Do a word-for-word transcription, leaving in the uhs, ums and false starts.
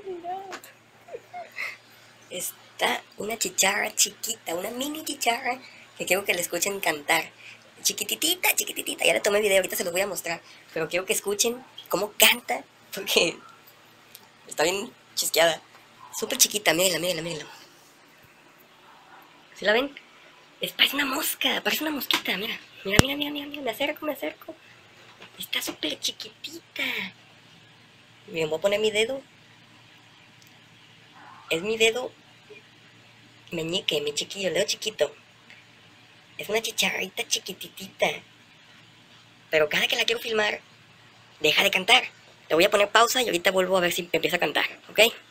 Mira. Está una chicharra chiquita, una mini chicharra que quiero que la escuchen cantar. Chiquititita, chiquititita. Ya le tomé video, ahorita se los voy a mostrar. Pero quiero que escuchen cómo canta, porque está bien chisqueada. Súper chiquita, mírenla, mírenla, mírenla. ¿Sí la ven? Es, parece una mosca, parece una mosquita, mira. Mira, mira, mira, mira, mira. Me acerco, me acerco. Está súper chiquitita. Miren, voy a poner mi dedo. Es mi dedo meñique, mi chiquillo, el dedo chiquito. Es una chicharrita chiquititita. Pero cada que la quiero filmar, deja de cantar. Le voy a poner pausa y ahorita vuelvo a ver si empieza a cantar, ¿ok?